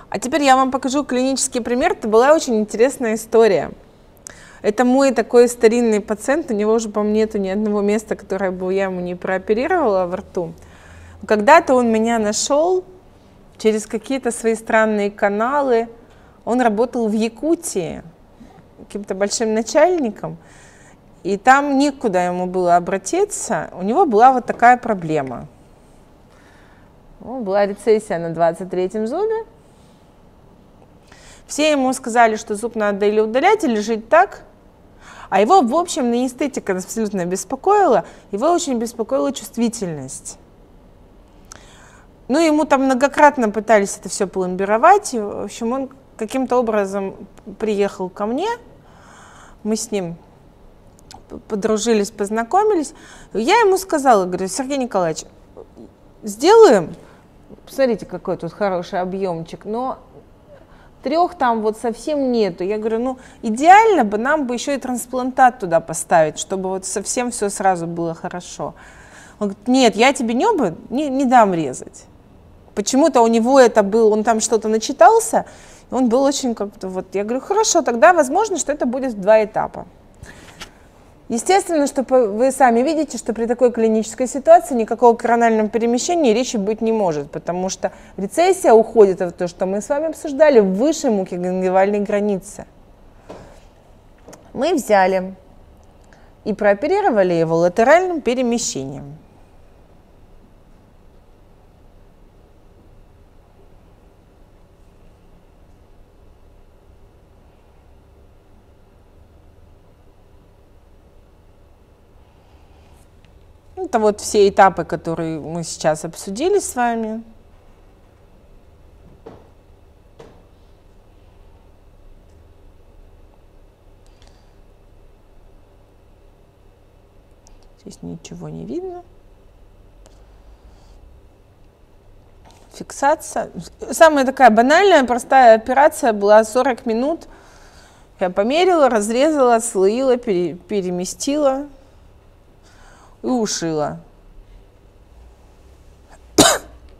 А теперь я вам покажу клинический пример. Это была очень интересная история. Это мой такой старинный пациент, у него уже, по-моему, нету ни одного места, которое бы я ему не прооперировала во рту. Когда-то он меня нашел через какие-то свои странные каналы. Он работал в Якутии каким-то большим начальником, и там некуда ему было обратиться. У него была вот такая проблема. Была рецессия на 23-м зубе. Все ему сказали, что зуб надо или удалять, или жить так. А его, в общем, не эстетика абсолютно беспокоила, его очень беспокоила чувствительность. Ну, ему там многократно пытались это все пломбировать. И, в общем, он каким-то образом приехал ко мне. Мы с ним подружились, познакомились. Я ему сказала, говорю: Сергей Николаевич, сделаем, посмотрите, какой тут хороший объемчик, но 3 там вот совсем нету. Я говорю, ну, идеально бы нам бы еще и трансплантат туда поставить, чтобы вот совсем все сразу было хорошо. Он говорит: нет, я тебе не дам резать. Почему-то у него это был, он там что-то начитался, он был очень как-то вот, я говорю, хорошо, тогда возможно, что это будет в 2 этапа. Естественно, что вы сами видите, что при такой клинической ситуации никакого коронального перемещения речи быть не может, потому что рецессия уходит в то, что мы с вами обсуждали, выше мукогенгивальной границы. Мы взяли и прооперировали его латеральным перемещением. Это вот все этапы, которые мы сейчас обсудили с вами. Здесь ничего не видно. Фиксация. Самая такая банальная, простая операция была 40 минут. Я померила, разрезала, отслоила, переместила и ушила. Какой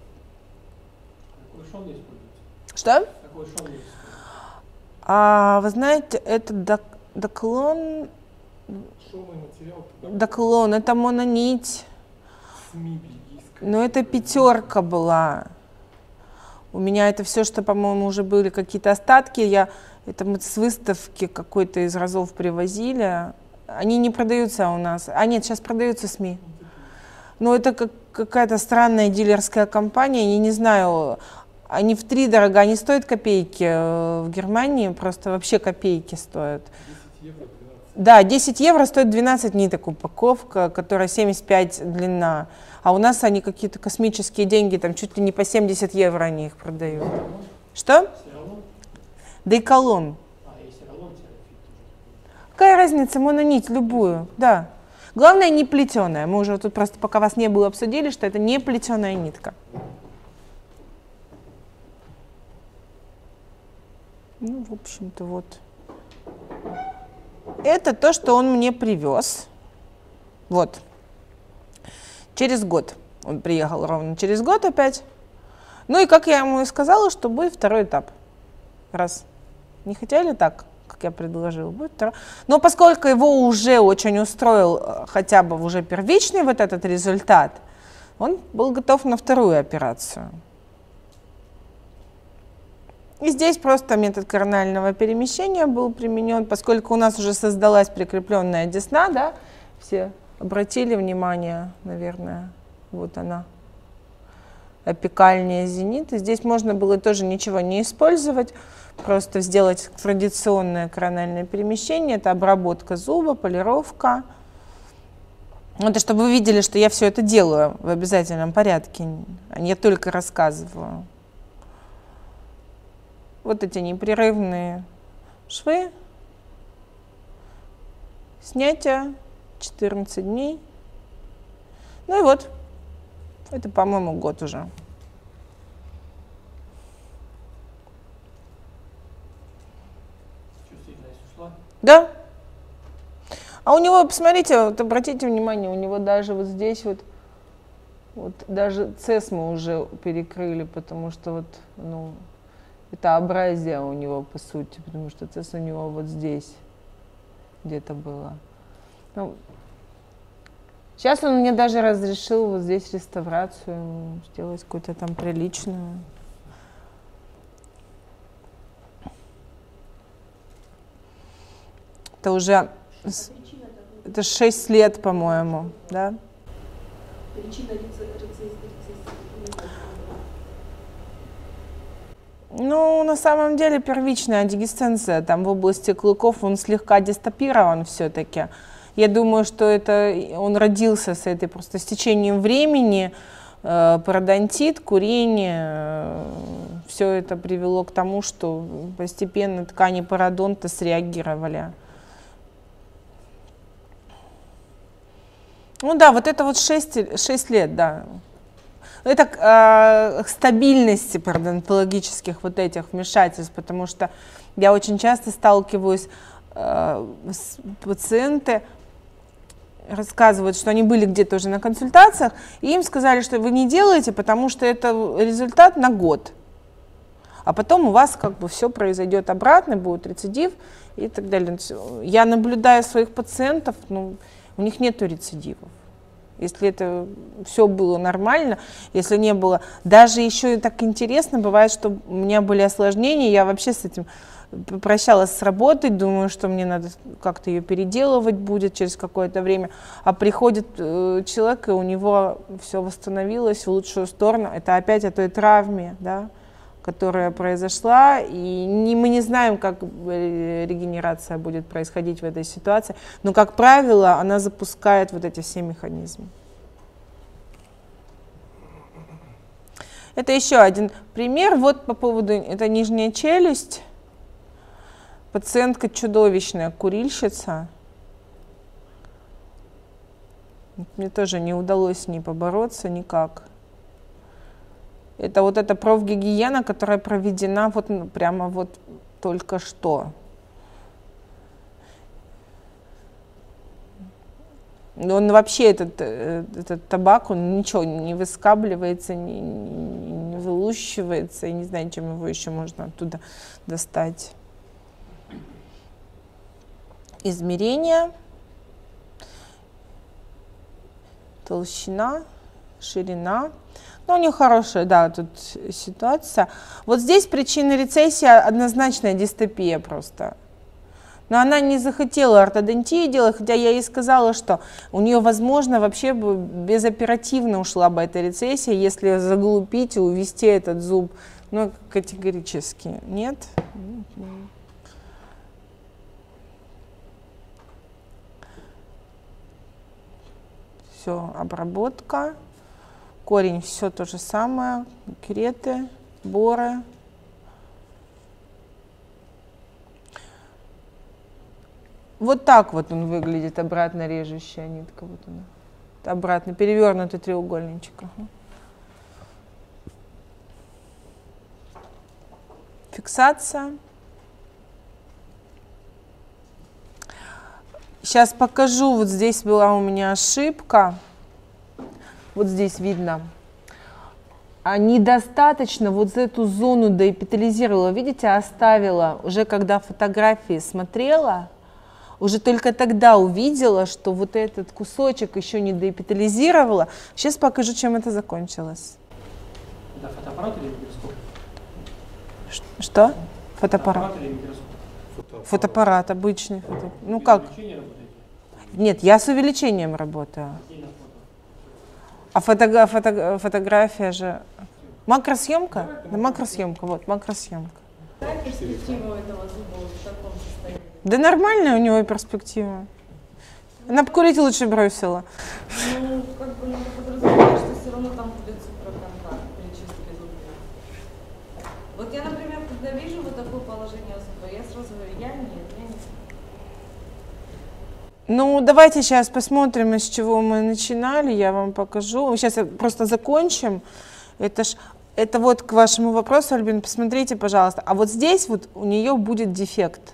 шов здесь используется? Что? Какой шов здесь используется? Вы знаете, это доклон. Шовный материал. Доклон, это мононить. СМИ бельгийская. Но это 5 была. У меня это все, что, по-моему, уже были какие-то остатки. Это мы с выставки какой-то из разов привозили. Они не продаются у нас. А нет, сейчас продаются СМИ. Но это какая-то странная дилерская компания. Я не знаю, они втридорога, они стоят копейки. В Германии просто вообще копейки стоят. 10 евро, 12. Да, 10 евро стоит 12 ниток упаковка, которая 75 длина. А у нас они какие-то космические деньги, там чуть ли не по 70 евро они их продают. Что? Серолон? Дейколон. И серолон, терафит тоже. Какая разница, мононить, любую, да. Главное, не плетеная. Мы уже тут просто, пока вас не было, обсудили, что это не плетеная нитка. Ну, в общем-то, вот. Это то, что он мне привез. Вот. Через год. Он приехал ровно через год опять. Ну и как я ему и сказала, что будет 2-й этап. Раз. Не хотели так, как я предложила, будет 2-й. Но поскольку его уже очень устроил хотя бы уже первичный вот этот результат, он был готов на 2-ю операцию. И здесь просто метод коронального перемещения был применен, поскольку у нас уже создалась прикрепленная десна, да, все обратили внимание, наверное, вот она, апикальная зенита. Здесь можно было тоже ничего не использовать, просто сделать традиционное корональное перемещение, это обработка зуба, полировка. Это чтобы вы видели, что я все это делаю в обязательном порядке, а не только рассказываю. Вот эти непрерывные швы, снятие, 14 дней. Ну и вот, это, по-моему, год уже. Чувствительность ушла? Да. А у него, посмотрите, вот обратите внимание, у него даже вот здесь вот даже цесс мы уже перекрыли, потому что вот, ну, Это абразия у него, по сути, потому что цесс у него вот здесь где-то было. Ну, сейчас он мне даже разрешил вот здесь реставрацию сделать какую-то там приличную. Это уже это 6 лет, по-моему, да? Причина Ну, на самом деле первичная дегесценция там в области клыков, он слегка дистопирован все-таки. Я думаю, что это он родился с этой просто с течением времени, пародонтит, курение, все это привело к тому, что постепенно ткани пародонта среагировали. Ну да, вот это вот 6 лет, да. Это к стабильности пародонтологических вот этих вмешательств, потому что я очень часто сталкиваюсь с пациенты, рассказывают, что они были где-то уже на консультациях, и им сказали, что вы не делаете, потому что это результат на год. А потом у вас как бы все произойдет обратно, будет рецидив и так далее. Я наблюдаю своих пациентов, ну, у них нет рецидивов. Если это все было нормально, если не было. Даже еще и так интересно, бывает, что у меня были осложнения, я вообще с этим попрощалась с работой, думаю, что мне надо как-то ее переделывать будет через какое-то время. А приходит человек, и у него все восстановилось в лучшую сторону. Это опять о той травме, да, которая произошла, и мы не знаем, как регенерация будет происходить в этой ситуации, но, как правило, она запускает вот эти все механизмы. Это еще один пример. Вот по поводу, это нижняя челюсть. Пациентка чудовищная, курильщица. Мне тоже не удалось с ней побороться никак. Это вот эта профгигиена, которая проведена вот прямо вот только что. Он вообще, этот табак, он ничего не выскабливается, не вылущивается. Я не знаю, чем его еще можно оттуда достать. Измерение. Толщина, ширина. Ну, у нее хорошая, да, тут ситуация. Вот здесь причина рецессии однозначная дистопия просто. Но она не захотела ортодонтии делать, хотя я ей сказала, что у нее, возможно, вообще бы безоперативно ушла бы эта рецессия, если заглупить и увести этот зуб. Но категорически нет. Все, обработка. Корень, все то же самое, кюреты, боры. Вот так вот он выглядит, обратно режущая нитка. Вот она. Обратно, перевернутый треугольничек. Ага. Фиксация. Сейчас покажу, вот здесь была у меня ошибка. Вот здесь видно. А недостаточно вот эту зону доэпителизировала. Видите, оставила. Уже когда фотографии смотрела, уже только тогда увидела, что вот этот кусочек еще не доэпителизировала. Сейчас покажу, чем это закончилось. Это фотоаппарат или микроскоп? Что? Фотоаппарат. Фотоаппарат или микроскоп? Фотоаппарат обычный. Ну как? Нет, я с увеличением работаю. А фотография же... Макросъемка? Да, макросъемка, вот, макросъемка. Какая перспектива этого зуба в таком состоянии? Да нормальная у него перспектива. Она бы курить лучше бросила. Ну, как бы надо подразумевать, что все равно там будет супроконтакт при чистке зубов. Вот я, например, когда вижу вот такое положение зуба, я сразу говорю, я не. Ну, давайте сейчас посмотрим, с чего мы начинали, я вам покажу. Сейчас просто закончим. Это вот к вашему вопросу, Альбин, посмотрите, пожалуйста. А вот здесь вот у нее будет дефект.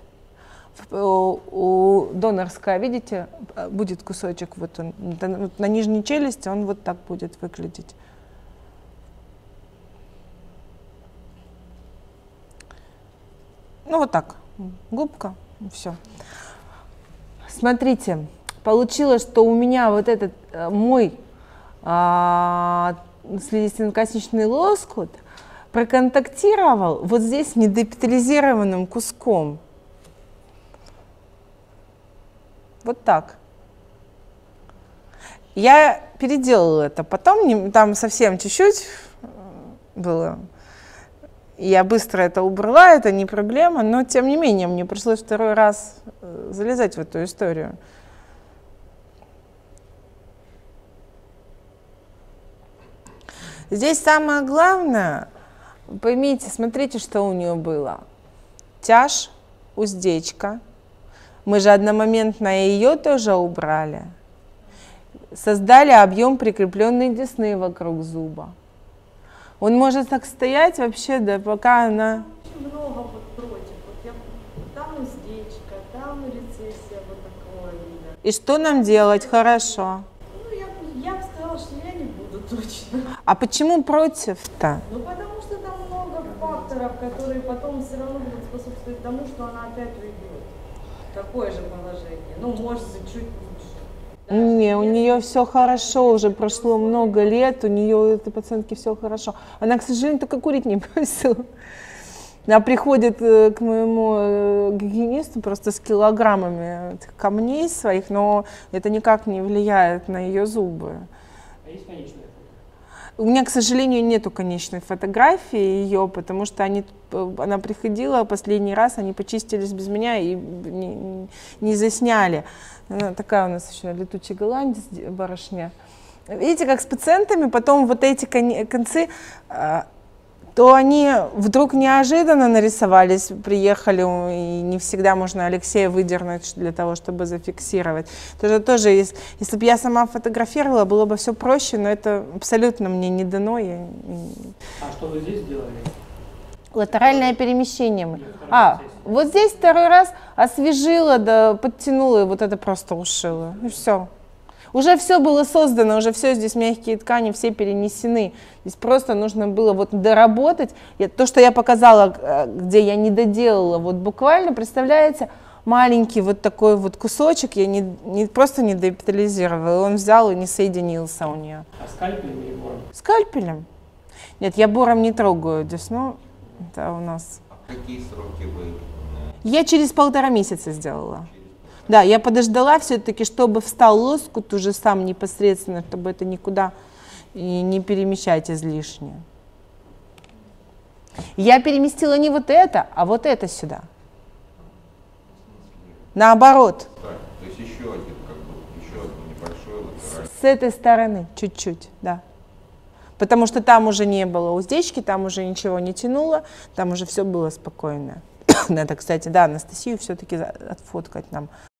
У донорская, видите, будет кусочек, вот он, на нижней челюсти он вот так будет выглядеть. Ну, вот так. Губка, все. Смотрите, получилось, что у меня вот этот мой слизистно-косичный лоскут проконтактировал вот здесь недепитализированным куском. Вот так. Я переделала это потом, там совсем чуть-чуть было. Я быстро это убрала, это не проблема, но тем не менее мне пришлось второй раз залезать в эту историю. Здесь самое главное, поймите, смотрите, что у нее было. Тяж, уздечка. Мы же одномоментно ее тоже убрали. Создали объем прикрепленной десны вокруг зуба. Он может так стоять вообще, да, пока она... Очень много вот против. Вот там уздечка, там рецессия вот такого вида. И что нам делать? Хорошо. Ну, я бы сказала, что я не буду точно. А почему против-то? Ну, потому что там много факторов, которые потом все равно будут способствовать тому, что она опять уйдет. Такое же положение. Ну, может быть, чуть лучше. Не, у нее все хорошо, уже прошло много лет, у нее, у этой пациентки все хорошо. Она, к сожалению, только курить не бросила. Она приходит к моему гигиенисту просто с килограммами камней своих, но это никак не влияет на ее зубы. А есть конечная фото? У меня, к сожалению, нету конечной фотографии ее, потому что она приходила последний раз, они почистились без меня и не засняли. Она такая у нас еще летучий голландец, барышня. Видите, как с пациентами потом вот эти концы, то они вдруг неожиданно нарисовались, приехали, и не всегда можно Алексея выдернуть для того, чтобы зафиксировать. Тоже если бы я сама фотографировала, было бы все проще, но это абсолютно мне не дано. А что вы здесь сделали? Латеральное перемещение. Вот здесь второй раз освежила, да подтянула, и вот это просто ушила. И все. Уже все было создано, уже все, здесь мягкие ткани, все перенесены. Здесь просто нужно было вот доработать. То, что я показала, где я не доделала, вот буквально, представляете, маленький вот такой вот кусочек, я просто не депитализировала, он взял и не соединился у нее. А скальпелем или бором? Скальпелем. Нет, я бором не трогаю десну, это у нас. А какие сроки вы? Я через 1,5 месяца сделала. Да, я подождала все-таки, чтобы встал лоскут уже сам непосредственно, чтобы это никуда и не перемещать излишне. Я переместила не вот это, а вот это сюда. Наоборот. Так, то есть еще один, еще один небольшой латеральный. С этой стороны чуть-чуть, да. Потому что там уже не было уздечки, там уже ничего не тянуло, там уже все было спокойно. Надо, кстати, да, Анастасию все-таки отфоткать нам.